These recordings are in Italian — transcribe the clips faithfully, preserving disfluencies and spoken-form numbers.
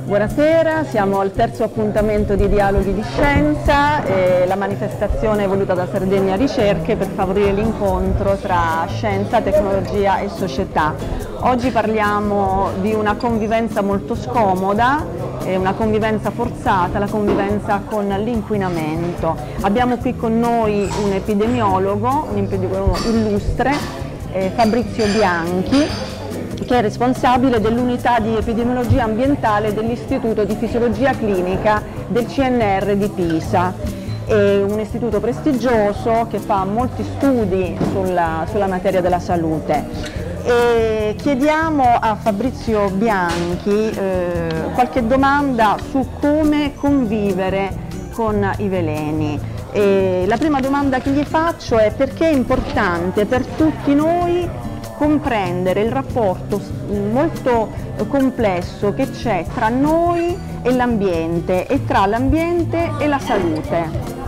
Buonasera, siamo al terzo appuntamento di Dialoghi di Scienza, eh, la manifestazione voluta da Sardegna Ricerche per favorire l'incontro tra scienza, tecnologia e società. Oggi parliamo di una convivenza molto scomoda, eh, una convivenza forzata, la convivenza con l'inquinamento. Abbiamo qui con noi un epidemiologo, un epidemiologo illustre, eh, Fabrizio Bianchi, che è responsabile dell'unità di epidemiologia ambientale dell'Istituto di Fisiologia Clinica del C N R di Pisa. È un istituto prestigioso che fa molti studi sulla, sulla materia della salute. E chiediamo a Fabrizio Bianchi eh, qualche domanda su come convivere con i veleni. E la prima domanda che gli faccio è: perché è importante per tutti noi comprendere il rapporto molto complesso che c'è tra noi e l'ambiente e tra l'ambiente e la salute?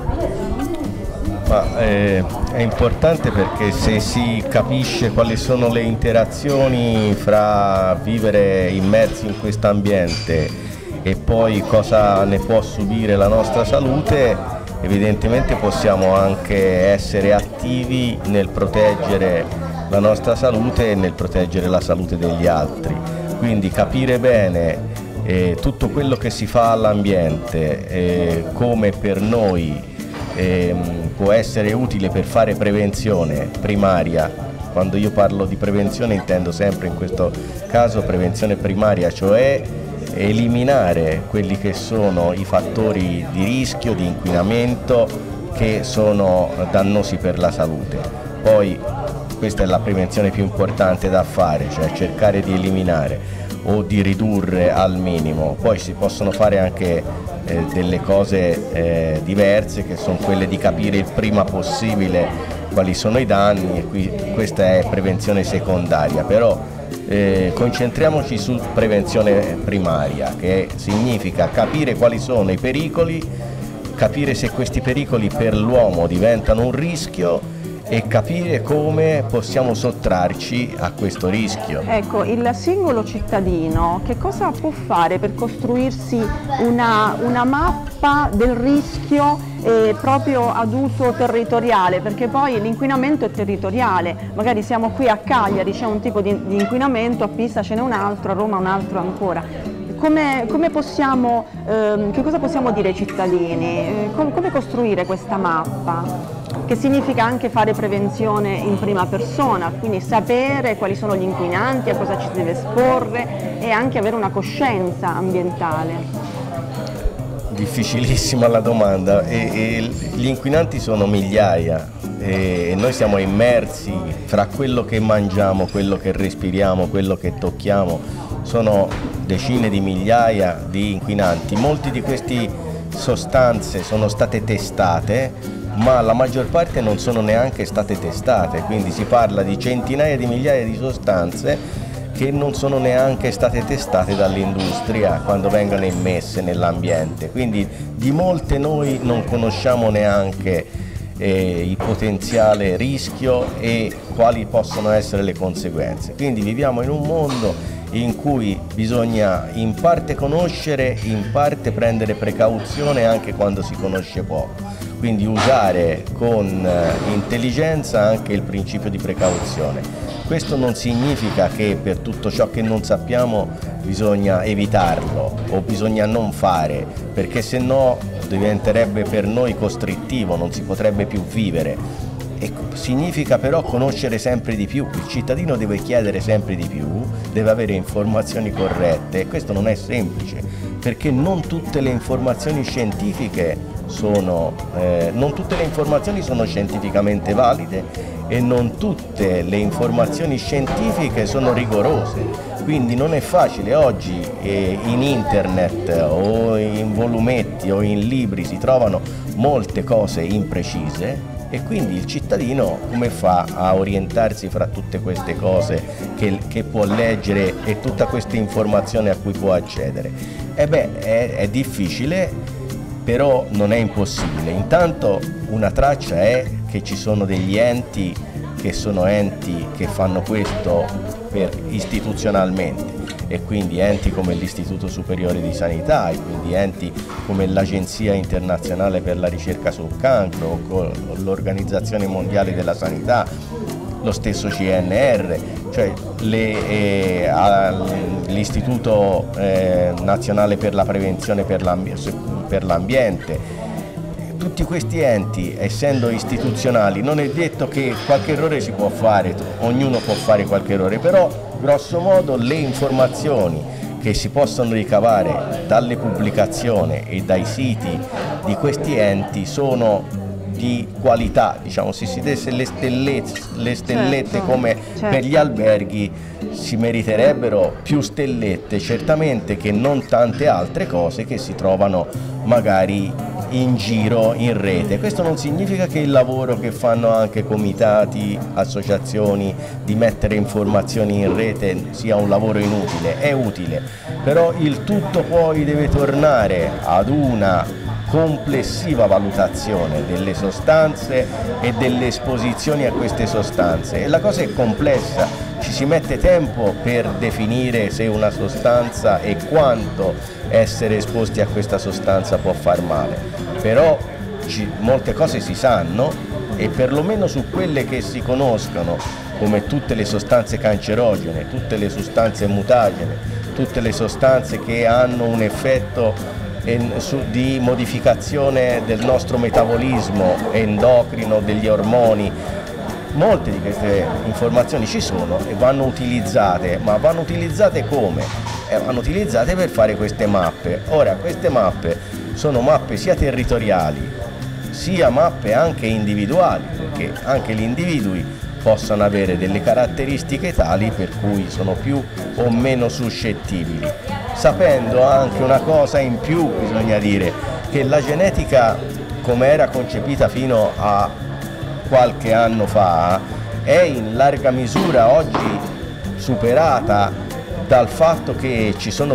Ma, eh, è importante perché se si capisce quali sono le interazioni fra vivere immersi in questo ambiente e poi cosa ne può subire la nostra salute, evidentemente possiamo anche essere attivi nel proteggere la nostra salute e nel proteggere la salute degli altri. Quindi capire bene eh, tutto quello che si fa all'ambiente, eh, come per noi eh, può essere utile per fare prevenzione primaria. Quando io parlo di prevenzione intendo sempre in questo caso prevenzione primaria, cioè eliminare quelli che sono i fattori di rischio, di inquinamento che sono dannosi per la salute. Poi questa è la prevenzione più importante da fare, cioè cercare di eliminare o di ridurre al minimo. Poi si possono fare anche eh, delle cose eh, diverse, che sono quelle di capire il prima possibile quali sono i danni, e qui, questa è prevenzione secondaria, però eh, concentriamoci su prevenzione primaria, che significa capire quali sono i pericoli, capire se questi pericoli per l'uomo diventano un rischio e capire come possiamo sottrarci a questo rischio. Ecco, il singolo cittadino che cosa può fare per costruirsi una, una mappa del rischio eh, proprio ad uso territoriale? Perché poi l'inquinamento è territoriale, magari siamo qui a Cagliari, c'è un tipo di, di inquinamento, a Pisa ce n'è un altro, a Roma un altro ancora. Come, come possiamo, ehm, che cosa possiamo dire ai cittadini? Eh, com, come costruire questa mappa? Che significa anche fare prevenzione in prima persona, quindi sapere quali sono gli inquinanti, a cosa ci si deve esporre e anche avere una coscienza ambientale. Difficilissima la domanda, e, e gli inquinanti sono migliaia e noi siamo immersi fra quello che mangiamo, quello che respiriamo, quello che tocchiamo, sono decine di migliaia di inquinanti. Molti di queste sostanze sono state testate, ma la maggior parte non sono neanche state testate, quindi si parla di centinaia di migliaia di sostanze che non sono neanche state testate dall'industria quando vengono immesse nell'ambiente, quindi di molte noi non conosciamo neanche eh, il potenziale rischio e quali possono essere le conseguenze. Quindi viviamo in un mondo in cui bisogna in parte conoscere, in parte prendere precauzione anche quando si conosce poco. Quindi usare con intelligenza anche il principio di precauzione. Questo non significa che per tutto ciò che non sappiamo bisogna evitarlo o bisogna non fare, perché se no diventerebbe per noi costrittivo, non si potrebbe più vivere. E significa però conoscere sempre di più, il cittadino deve chiedere sempre di più, deve avere informazioni corrette e questo non è semplice, perché non tutte le informazioni scientifiche sono, eh, non tutte le informazioni sono scientificamente valide e non tutte le informazioni scientifiche sono rigorose, quindi non è facile. Oggi eh, in internet o in volumetti o in libri si trovano molte cose imprecise e quindi il cittadino come fa a orientarsi fra tutte queste cose che, che può leggere e tutta questa informazione a cui può accedere? E beh, è, è difficile, però non è impossibile. Intanto una traccia è che ci sono degli enti che sono enti che fanno questo per istituzionalmente, e quindi enti come l'Istituto Superiore di Sanità e quindi enti come l'Agenzia Internazionale per la Ricerca sul Cancro o l'Organizzazione Mondiale della Sanità, lo stesso C N R, cioè eh, l'Istituto eh, Nazionale per la Prevenzione per l'Ambiente. Tutti questi enti, essendo istituzionali, non è detto che qualche errore si può fare, ognuno può fare qualche errore, però grosso modo le informazioni che si possono ricavare dalle pubblicazioni e dai siti di questi enti sono di qualità, diciamo. Se si desse le stellette, le stellette certo, come certo. per gli alberghi, si meriterebbero più stellette certamente che non tante altre cose che si trovano magari in giro in rete. Questo non significa che il lavoro che fanno anche comitati, associazioni di mettere informazioni in rete sia un lavoro inutile, è utile, però il tutto poi deve tornare ad una complessiva valutazione delle sostanze e delle esposizioni a queste sostanze, e la cosa è complessa, ci si mette tempo per definire se una sostanza e quanto essere esposti a questa sostanza può far male, però ci, molte cose si sanno, e perlomeno su quelle che si conoscono, come tutte le sostanze cancerogene, tutte le sostanze mutagene, tutte le sostanze che hanno un effetto di modificazione del nostro metabolismo endocrino, degli ormoni, molte di queste informazioni ci sono e vanno utilizzate, ma vanno utilizzate come? Eh, vanno utilizzate per fare queste mappe. Ora, queste mappe sono mappe sia territoriali, sia mappe anche individuali, perché anche gli individui possono avere delle caratteristiche tali per cui sono più o meno suscettibili. Sapendo anche una cosa in più, bisogna dire, che la genetica, come era concepita fino a qualche anno fa, è in larga misura oggi superata dal fatto che ci sono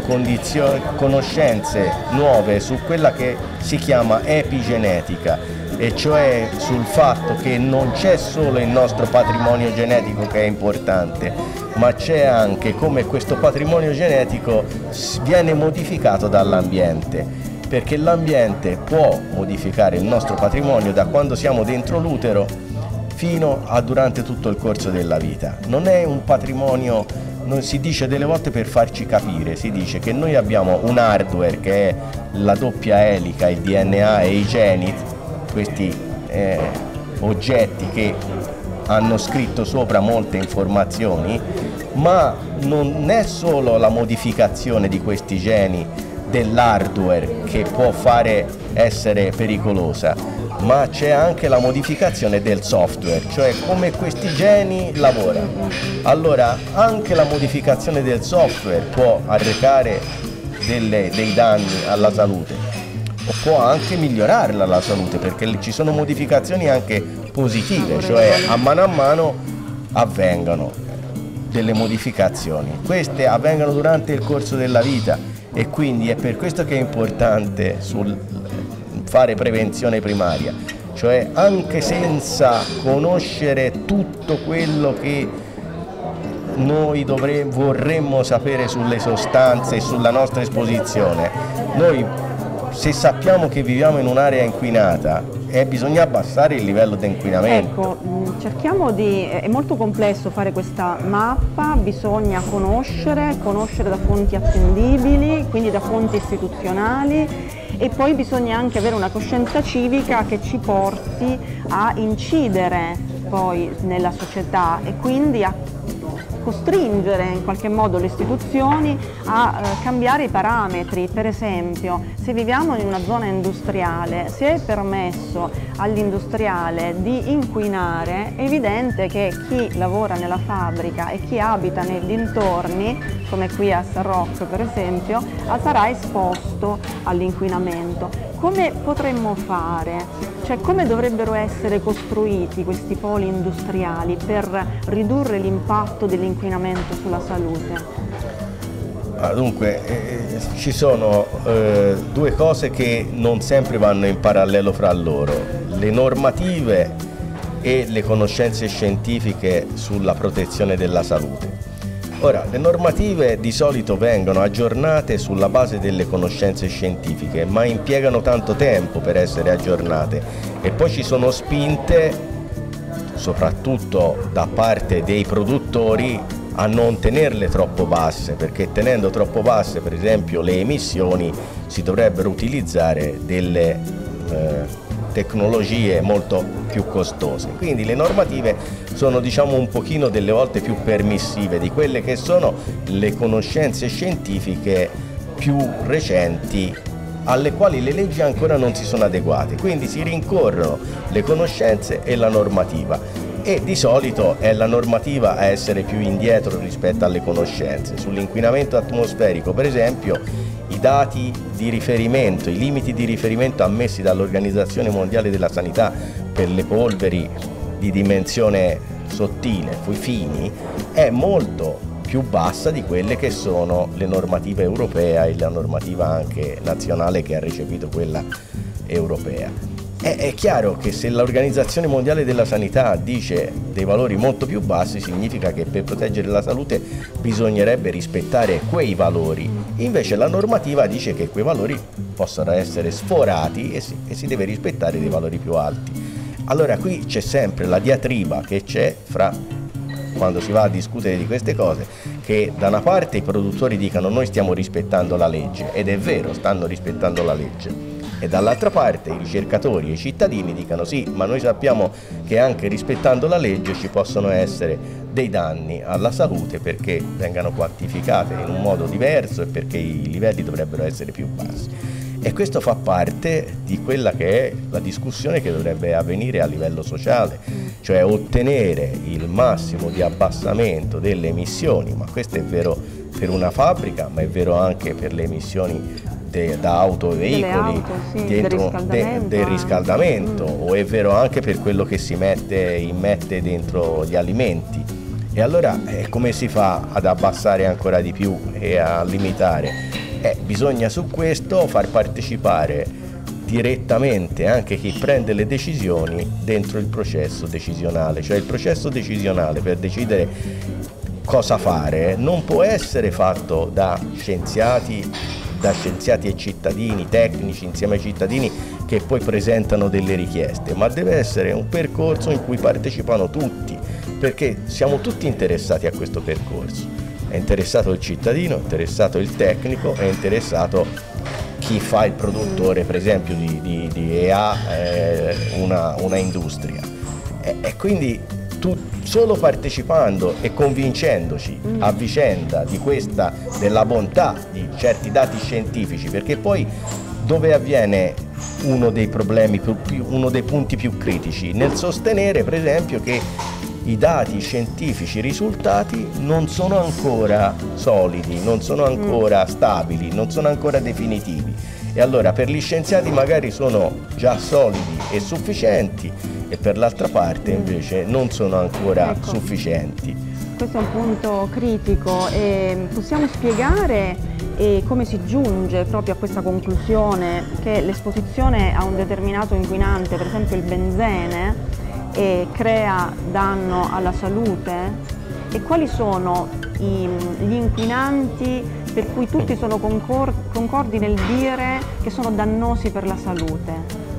conoscenze nuove su quella che si chiama epigenetica, e cioè sul fatto che non c'è solo il nostro patrimonio genetico che è importante, ma c'è anche come questo patrimonio genetico viene modificato dall'ambiente, perché l'ambiente può modificare il nostro patrimonio da quando siamo dentro l'utero fino a durante tutto il corso della vita. Non è un patrimonio, non si dice delle volte per farci capire, si dice che noi abbiamo un hardware che è la doppia elica, il D N A e i geni, questi eh, oggetti che hanno scritto sopra molte informazioni, ma non è solo la modificazione di questi geni dell'hardware che può fare essere pericolosa, ma c'è anche la modificazione del software, cioè come questi geni lavorano. Allora anche la modificazione del software può arrecare delle, dei danni alla salute, o può anche migliorarla la salute, perché ci sono modificazioni anche positive, cioè a mano a mano avvengono delle modificazioni. Queste avvengono durante il corso della vita e quindi è per questo che è importante sul fare prevenzione primaria, cioè anche senza conoscere tutto quello che noi dovremmo, vorremmo sapere sulle sostanze e sulla nostra esposizione, noi se sappiamo che viviamo in un'area inquinata, eh, bisogna abbassare il livello di inquinamento. Ecco, cerchiamo di, è molto complesso fare questa mappa, bisogna conoscere, conoscere da fonti attendibili, quindi da fonti istituzionali, e poi bisogna anche avere una coscienza civica che ci porti a incidere poi nella società e quindi a costringere in qualche modo le istituzioni a eh, cambiare i parametri. Per esempio, se viviamo in una zona industriale, se è permesso all'industriale di inquinare, è evidente che chi lavora nella fabbrica e chi abita nei dintorni, come qui a San Rocco per esempio, sarà esposto all'inquinamento. Come potremmo fare? Cioè, come dovrebbero essere costruiti questi poli industriali per ridurre l'impatto dell'inquinamento sulla salute? Ah, dunque, eh, ci sono eh, due cose che non sempre vanno in parallelo fra loro: le normative e le conoscenze scientifiche sulla protezione della salute. Ora, le normative di solito vengono aggiornate sulla base delle conoscenze scientifiche, ma impiegano tanto tempo per essere aggiornate e poi ci sono spinte, soprattutto da parte dei produttori, a non tenerle troppo basse, perché tenendo troppo basse, per esempio, le emissioni, si dovrebbero utilizzare delle eh, tecnologie molto più costose. Quindi le normative sono, diciamo, un pochino delle volte più permissive di quelle che sono le conoscenze scientifiche più recenti, alle quali le leggi ancora non si sono adeguate. Quindi si rincorrono le conoscenze e la normativa, e di solito è la normativa a essere più indietro rispetto alle conoscenze. Sull'inquinamento atmosferico, per esempio, i dati di riferimento, i limiti di riferimento ammessi dall'Organizzazione Mondiale della Sanità per le polveri di dimensione sottile, fini, è molto più bassa di quelle che sono le normative europea e la normativa anche nazionale che ha recepito quella europea. È, è chiaro che se l'Organizzazione Mondiale della Sanità dice dei valori molto più bassi, significa che per proteggere la salute bisognerebbe rispettare quei valori. Invece la normativa dice che quei valori possono essere sforati e si, e si deve rispettare dei valori più alti. Allora qui c'è sempre la diatriba che c'è fra, quando si va a discutere di queste cose, che da una parte i produttori dicano noi stiamo rispettando la legge, ed è vero, stanno rispettando la legge, e dall'altra parte i ricercatori e i cittadini dicano sì, ma noi sappiamo che anche rispettando la legge ci possono essere dei danni alla salute perché vengano quantificate in un modo diverso e perché i livelli dovrebbero essere più bassi. E questo fa parte di quella che è la discussione che dovrebbe avvenire a livello sociale, cioè ottenere il massimo di abbassamento delle emissioni, ma questo è vero per una fabbrica, ma è vero anche per le emissioni de, da auto e veicoli, auto, sì, dentro, del riscaldamento, de, del riscaldamento mm. o è vero anche per quello che si mette, immette dentro gli alimenti. E allora eh, come si fa ad abbassare ancora di più e a limitare? Eh, bisogna su questo far partecipare direttamente anche chi prende le decisioni dentro il processo decisionale, cioè il processo decisionale per decidere cosa fare non può essere fatto da scienziati, da scienziati e cittadini, tecnici insieme ai cittadini che poi presentano delle richieste, ma deve essere un percorso in cui partecipano tutti, perché siamo tutti interessati a questo percorso. È interessato il cittadino, è interessato il tecnico, è interessato chi fa il produttore, per esempio, di, di, di e ha eh, una, una industria. E, e quindi tu, solo partecipando e convincendoci a vicenda di questa, della bontà di certi dati scientifici, perché poi dove avviene uno dei problemi, più, più, uno dei punti più critici? Nel sostenere, per esempio, che i dati scientifici risultati non sono ancora solidi, non sono ancora stabili, non sono ancora definitivi. E allora per gli scienziati magari sono già solidi e sufficienti e per l'altra parte invece non sono ancora ecco, sufficienti. Questo è un punto critico e possiamo spiegare eh, come si giunge proprio a questa conclusione che l'esposizione a un determinato inquinante, per esempio il benzene, e crea danno alla salute, e quali sono i, gli inquinanti per cui tutti sono concor concordi nel dire che sono dannosi per la salute?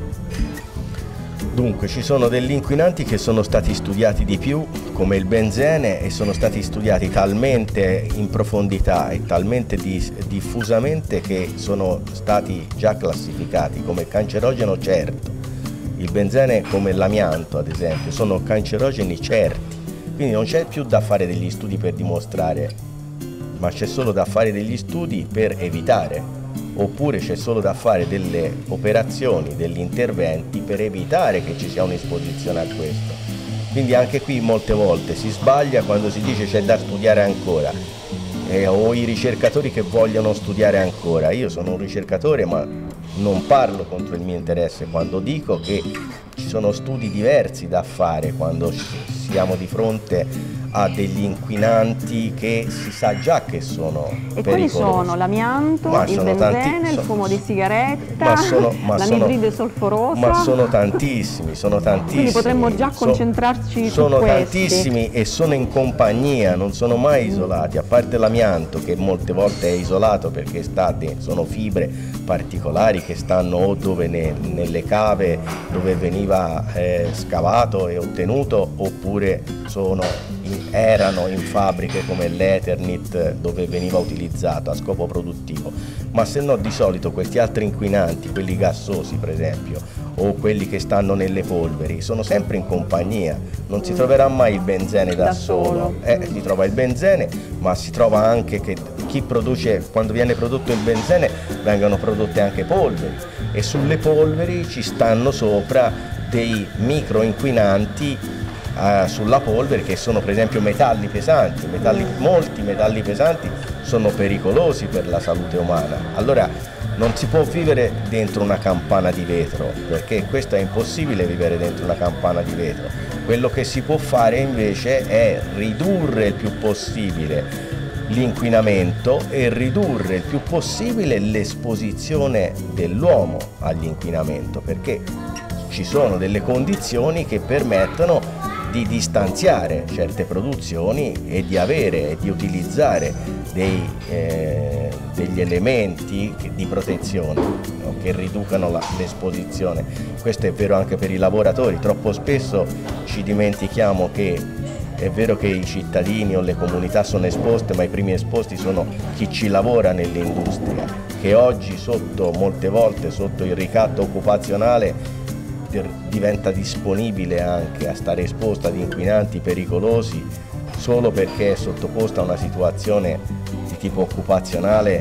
Dunque, ci sono degli inquinanti che sono stati studiati di più, come il benzene, e sono stati studiati talmente in profondità e talmente diffusamente che sono stati già classificati come cancerogeno certo. Il benzene, come l'amianto ad esempio, sono cancerogeni certi, quindi non c'è più da fare degli studi per dimostrare, ma c'è solo da fare degli studi per evitare, oppure c'è solo da fare delle operazioni, degli interventi per evitare che ci sia un'esposizione a questo. Quindi anche qui molte volte si sbaglia quando si dice c'è da studiare ancora, eh, o i ricercatori che vogliono studiare ancora. Io sono un ricercatore, ma non parlo contro il mio interesse quando dico che ci sono studi diversi da fare quando siamo di fronte ha degli inquinanti che si sa già che sono e pericolosi. quali sono? L'amianto, il benzene, tanti, il fumo di sigaretta, ma sono, ma l'anidride solforosa? Ma sono tantissimi, sono tantissimi. Quindi potremmo già concentrarci so, su sono questi. tantissimi e sono in compagnia, non sono mai isolati, a parte l'amianto che molte volte è isolato perché sta dentro, sono fibre particolari che stanno o dove ne, nelle cave dove veniva eh, scavato e ottenuto, oppure sono in, erano in fabbriche come l'Eternit dove veniva utilizzato a scopo produttivo. Ma se no di solito questi altri inquinanti, quelli gassosi per esempio, o quelli che stanno nelle polveri, sono sempre in compagnia, non si troverà mai il benzene da, da solo, solo. Eh, si trova il benzene, ma si trova anche che chi produce, quando viene prodotto il benzene vengono prodotte anche polveri e sulle polveri ci stanno sopra dei micro inquinanti uh, sulla polvere che sono per esempio metalli pesanti, metalli, molti metalli pesanti sono pericolosi per la salute umana. Allora non si può vivere dentro una campana di vetro, perché questo è impossibile vivere dentro una campana di vetro. Quello che si può fare invece è ridurre il più possibile l'inquinamento e ridurre il più possibile l'esposizione dell'uomo all'inquinamento, perché ci sono delle condizioni che permettono di distanziare certe produzioni e di avere e di utilizzare dei, eh, degli elementi di protezione, no, che riducano l'esposizione. Questo è vero anche per i lavoratori. Troppo spesso ci dimentichiamo che è vero che i cittadini o le comunità sono esposte, ma i primi esposti sono chi ci lavora nell'industria, che oggi sotto, molte volte sotto il ricatto occupazionale diventa disponibile anche a stare esposta ad inquinanti pericolosi solo perché è sottoposta a una situazione di tipo occupazionale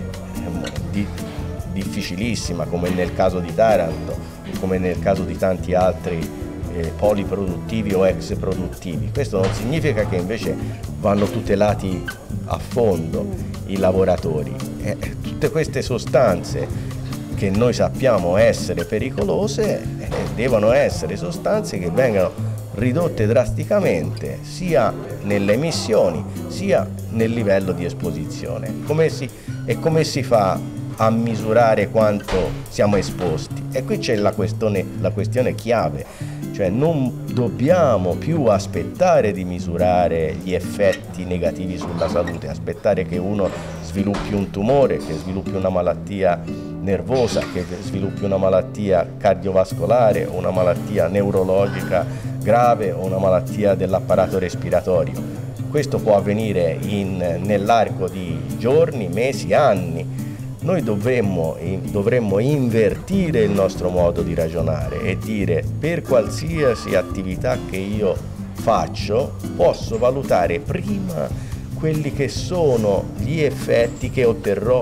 di, difficilissima, come nel caso di Taranto, come nel caso di tanti altri eh, poli produttivi o ex produttivi. Questo non significa che invece vanno tutelati a fondo i lavoratori. Eh, tutte queste sostanze che noi sappiamo essere pericolose eh, devono essere sostanze che vengano ridotte drasticamente sia nelle emissioni sia nel livello di esposizione. Come si, e come si fa a misurare quanto siamo esposti? E qui c'è la questione, la questione chiave, cioè non dobbiamo più aspettare di misurare gli effetti negativi sulla salute, aspettare che uno sviluppi un tumore, che sviluppi una malattia nervosa, che sviluppi una malattia cardiovascolare o una malattia neurologica grave o una malattia dell'apparato respiratorio. Questo può avvenire nell'arco di giorni, mesi, anni. Noi dovremmo, dovremmo invertire il nostro modo di ragionare e dire: per qualsiasi attività che io faccio posso valutare prima quelli che sono gli effetti che otterrò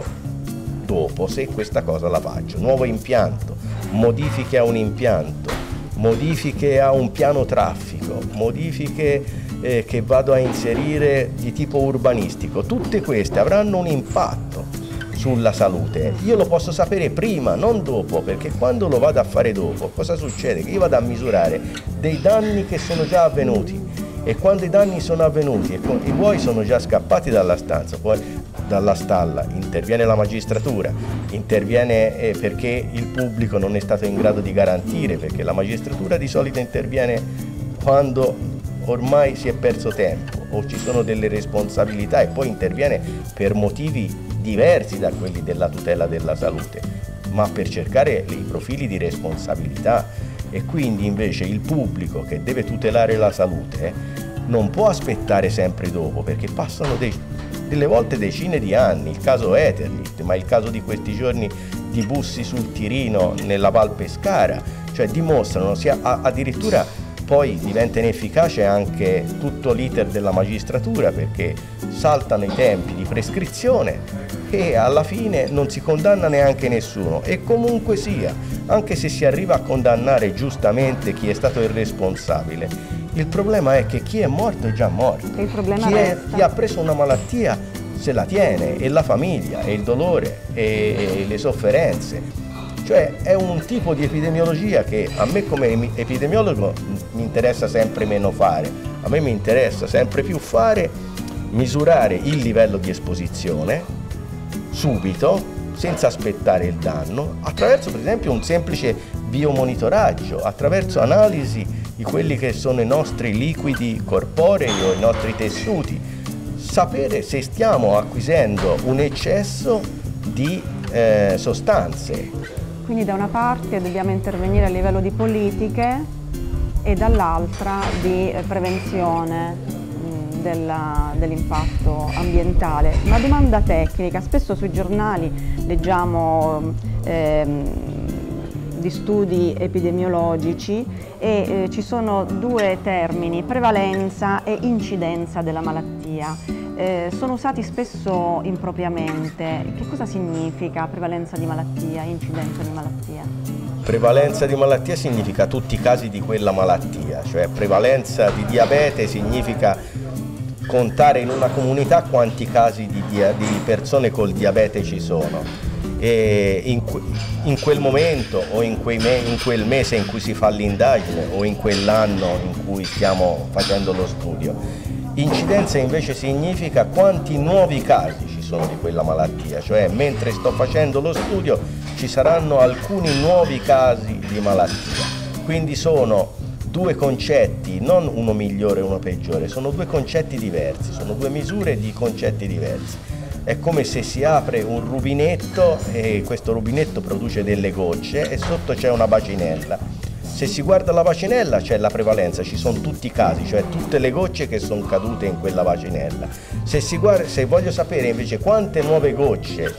dopo se questa cosa la faccio. Nuovo impianto, modifiche a un impianto, modifiche a un piano traffico, modifiche eh, che vado a inserire di tipo urbanistico, tutte queste avranno un impatto sulla salute. Io lo posso sapere prima, non dopo, perché quando lo vado a fare dopo, cosa succede? Che io vado a misurare dei danni che sono già avvenuti e quando i danni sono avvenuti e i buoi sono già scappati dalla stanza, poi dalla stalla, interviene la magistratura, interviene eh, perché il pubblico non è stato in grado di garantire, perché la magistratura di solito interviene quando ormai si è perso tempo o ci sono delle responsabilità e poi interviene per motivi diversi da quelli della tutela della salute, ma per cercare i profili di responsabilità. E quindi invece il pubblico che deve tutelare la salute non può aspettare sempre dopo, perché passano dei, delle volte decine di anni. Il caso Eternit, ma il caso di questi giorni di Bussi sul Tirino nella Val Pescara, cioè dimostrano, sia, addirittura poi diventa inefficace anche tutto l'iter della magistratura, perché saltano i tempi di prescrizione e alla fine non si condanna neanche nessuno. E comunque sia, anche se si arriva a condannare giustamente chi è stato il responsabile, il problema è che chi è morto è già morto. Il problema chi, è, resta. chi ha preso una malattia se la tiene, e la famiglia, e il dolore, e, e le sofferenze. Cioè è un tipo di epidemiologia che a me come epidemiologo mi interessa sempre meno fare, A me mi interessa sempre più fare, misurare il livello di esposizione subito, senza aspettare il danno, attraverso per esempio un semplice biomonitoraggio, attraverso analisi di quelli che sono i nostri liquidi corporei o i nostri tessuti, sapere se stiamo acquisendo un eccesso di eh, sostanze. Quindi da una parte dobbiamo intervenire a livello di politiche e dall'altra di eh, prevenzione mh, dell'impatto ambientale. Una domanda tecnica: spesso sui giornali leggiamo ehm, di studi epidemiologici e eh, ci sono due termini, prevalenza e incidenza della malattia. Eh, sono usati spesso impropriamente. Che cosa significa prevalenza di malattia, incidenza di malattia? Prevalenza di malattia significa tutti i casi di quella malattia, cioè prevalenza di diabete significa contare in una comunità quanti casi di, di persone col diabete ci sono. E in, in quel momento o in, quei me, in quel mese in cui si fa l'indagine o in quell'anno in cui stiamo facendo lo studio. Incidenza invece significa quanti nuovi casi ci sono di quella malattia, cioè mentre sto facendo lo studio ci saranno alcuni nuovi casi di malattia. Quindi sono due concetti, non uno migliore e uno peggiore, sono due concetti diversi, sono due misure di concetti diversi. È come se si apre un rubinetto e questo rubinetto produce delle gocce e sotto c'è una bacinella. Se si guarda la bacinella c'è la prevalenza, ci sono tutti i casi, cioè tutte le gocce che sono cadute in quella bacinella. Se, si guarda, se voglio sapere invece quante nuove gocce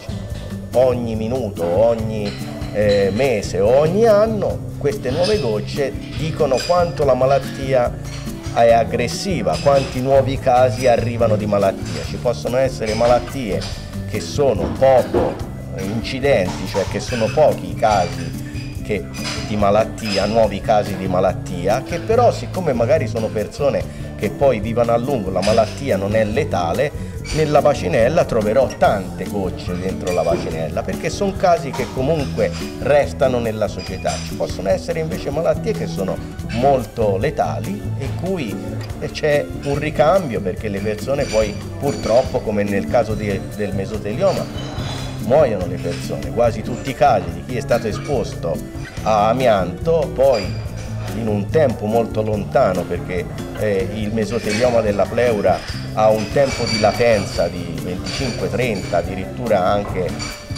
ogni minuto, ogni eh, mese o ogni anno, queste nuove gocce dicono quanto la malattia è aggressiva, quanti nuovi casi arrivano di malattia. Ci possono essere malattie che sono poco incidenti, cioè che sono pochi i casi che, di malattia, nuovi casi di malattia, che però siccome magari sono persone che poi vivono a lungo, la malattia non è letale, nella bacinella troverò tante gocce dentro la bacinella, perché sono casi che comunque restano nella società. Ci possono essere invece malattie che sono molto letali e cui c'è un ricambio, perché le persone poi purtroppo, come nel caso di, del mesotelioma, muoiono le persone. Quasi tutti i casi di chi è stato esposto a amianto poi in un tempo molto lontano, perché eh, il mesotelioma della pleura ha un tempo di latenza di venticinque trenta, addirittura anche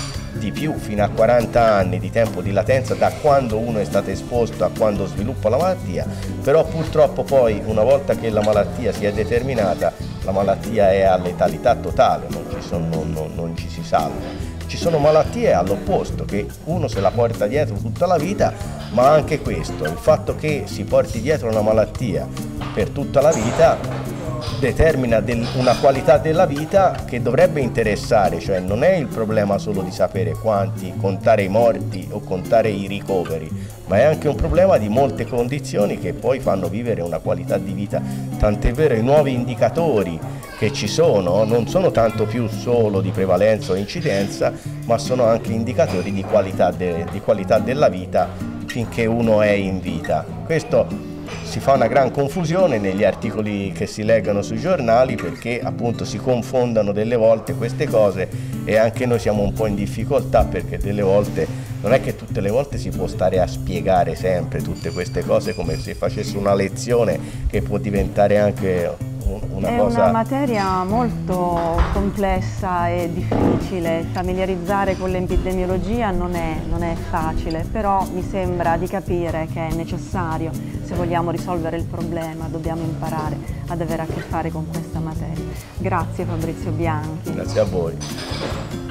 di più, fino a quaranta anni di tempo di latenza da quando uno è stato esposto a quando sviluppa la malattia, però purtroppo poi una volta che la malattia si è determinata, la malattia è a letalità totale, non ci, sono, non, non, non ci si salva. Ci sono malattie all'opposto, che uno se la porta dietro tutta la vita, ma anche questo, il fatto che si porti dietro una malattia per tutta la vita determina del, una qualità della vita che dovrebbe interessare, cioè non è il problema solo di sapere quanti, contare i morti o contare i ricoveri, ma è anche un problema di molte condizioni che poi fanno vivere una qualità di vita. Tant'è vero, i nuovi indicatori che ci sono non sono tanto più solo di prevalenza o incidenza, ma sono anche indicatori di qualità, de, di qualità della vita finché uno è in vita. Questo si fa una gran confusione negli articoli che si leggono sui giornali, perché appunto si confondono delle volte queste cose e anche noi siamo un po' in difficoltà, perché delle volte non è che tutte le volte si può stare a spiegare sempre tutte queste cose come se facesse una lezione che può diventare anche una è cosa... una materia molto complessa e difficile, familiarizzare con l'epidemiologia non è, non è facile, però mi sembra di capire che è necessario. Se vogliamo risolvere il problema dobbiamo imparare ad avere a che fare con questa materia. Grazie Fabrizio Bianchi. Grazie a voi.